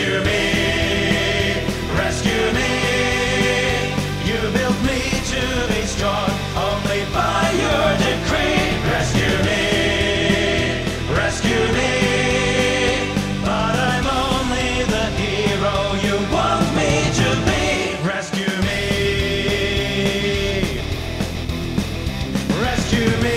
Rescue me, rescue me. You built me to be strong only by your decree. Rescue me, rescue me. But I'm only the hero you want me to be. Rescue me, rescue me.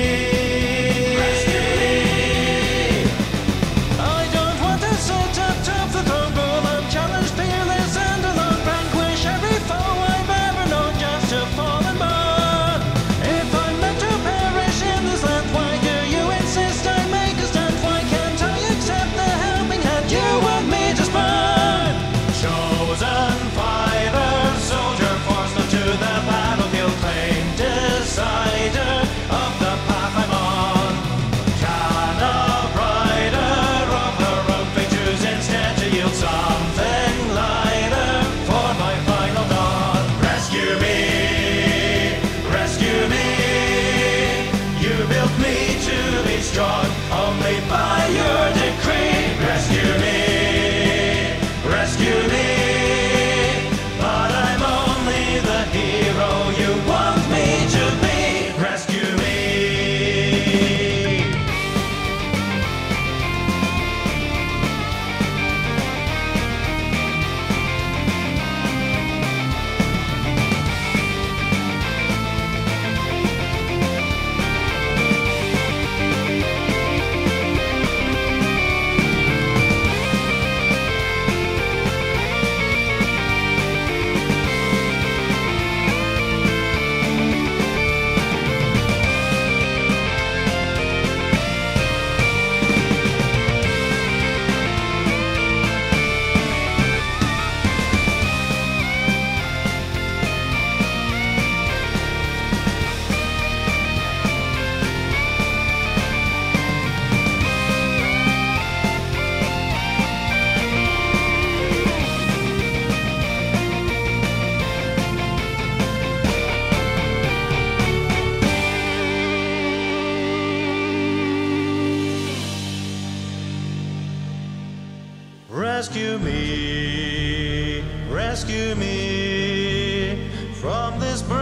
Strong only by your decree. Rescue me, rescue me. But I'm only the hero you want me to be. Rescue me. Rescue me from this burning